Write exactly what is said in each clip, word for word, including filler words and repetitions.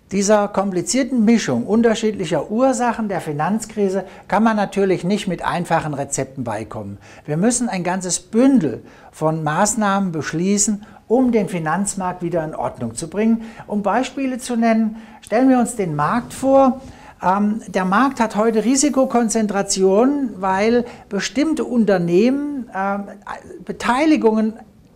Dieser komplizierten Mischung unterschiedlicher Ursachen der Finanzkrise kann man natürlich nicht mit einfachen Rezepten beikommen. Wir müssen ein ganzes Bündel von Maßnahmen beschließen, um den Finanzmarkt wieder in Ordnung zu bringen. Um Beispiele zu nennen, stellen wir uns den Markt vor. Ähm, der Markt hat heute Risikokonzentration, weil bestimmte Unternehmen äh, Beteiligungen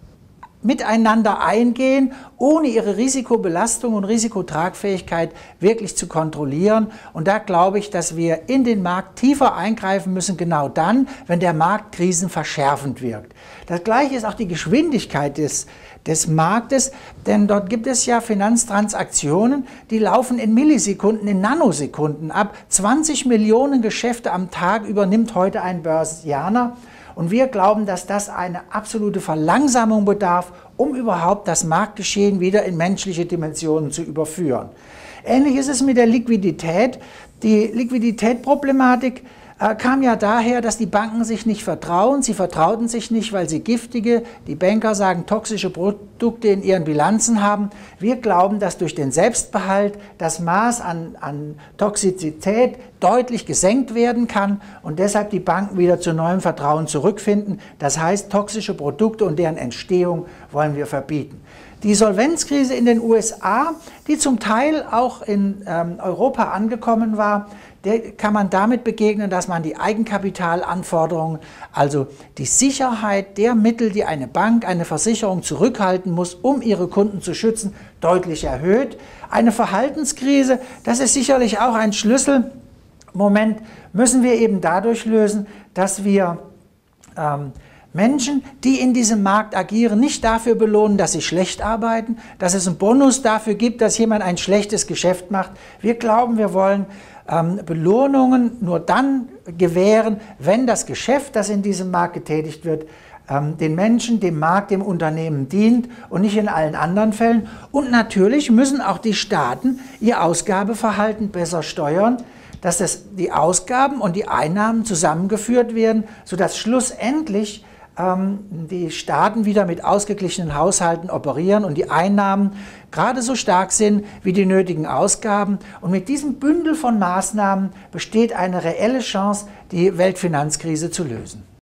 miteinander eingehen, ohne ihre Risikobelastung und Risikotragfähigkeit wirklich zu kontrollieren. Und da glaube ich, dass wir in den Markt tiefer eingreifen müssen, genau dann, wenn der Markt krisenverschärfend wirkt. Das Gleiche ist auch die Geschwindigkeit des, des Marktes, denn dort gibt es ja Finanztransaktionen, die laufen in Millisekunden, in Nanosekunden ab. zwanzig Millionen Geschäfte am Tag übernimmt heute ein Börsianer. Und wir glauben, dass das eine absolute Verlangsamung bedarf, um überhaupt das Marktgeschehen wieder in menschliche Dimensionen zu überführen. Ähnlich ist es mit der Liquidität. Die Liquiditätsproblematik äh, kam ja daher, dass die Banken sich nicht vertrauen. Sie vertrauten sich nicht, weil sie giftige, die Banker sagen, toxische Produkte in ihren Bilanzen haben. Wir glauben, dass durch den Selbstbehalt das Maß an, an Toxizität deutlich gesenkt werden kann und deshalb die Banken wieder zu neuem Vertrauen zurückfinden. Das heißt, toxische Produkte und deren Entstehung wollen wir verbieten. Die Solvenzkrise in den U S A, die zum Teil auch in ähm, Europa angekommen war, der kann man damit begegnen, dass man die Eigenkapitalanforderungen, also die Sicherheit der Mittel, die eine Bank, eine Versicherung zurückhalten muss, um ihre Kunden zu schützen, deutlich erhöht. Eine Verhaltenskrise, das ist sicherlich auch ein Schlüsselmoment, müssen wir eben dadurch lösen, dass wir ähm, Menschen, die in diesem Markt agieren, nicht dafür belohnen, dass sie schlecht arbeiten, dass es einen Bonus dafür gibt, dass jemand ein schlechtes Geschäft macht. Wir glauben, wir wollen ähm, Belohnungen nur dann gewähren, wenn das Geschäft, das in diesem Markt getätigt wird, ähm, den Menschen, dem Markt, dem Unternehmen dient und nicht in allen anderen Fällen. Und natürlich müssen auch die Staaten ihr Ausgabeverhalten besser steuern, dass das, die Ausgaben und die Einnahmen zusammengeführt werden, sodass schlussendlich die Staaten wieder mit ausgeglichenen Haushalten operieren und die Einnahmen gerade so stark sind wie die nötigen Ausgaben. Und mit diesem Bündel von Maßnahmen besteht eine reelle Chance, die Weltfinanzkrise zu lösen.